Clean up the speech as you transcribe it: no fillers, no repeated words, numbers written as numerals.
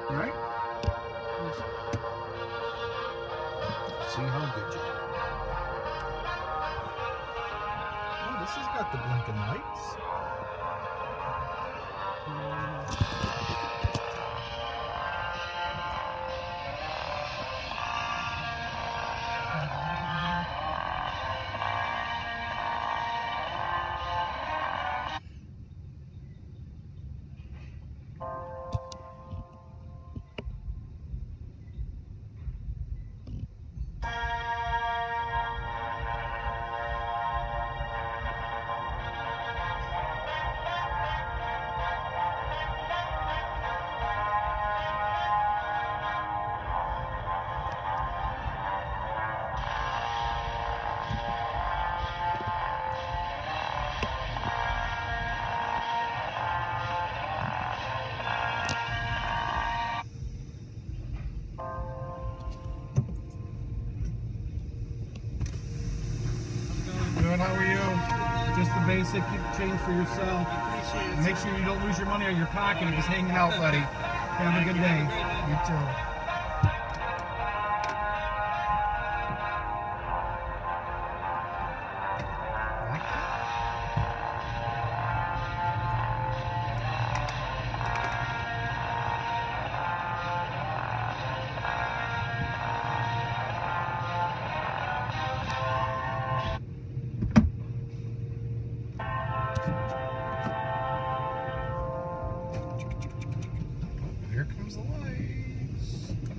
Right? See how good you are. Oh, this has got the blinking lights. Good, how are you? Just the basic, keep the change for yourself. Make sure you don't lose your money out of your pocket if it's hanging out, buddy. Have a good day. You too. Here comes the lights.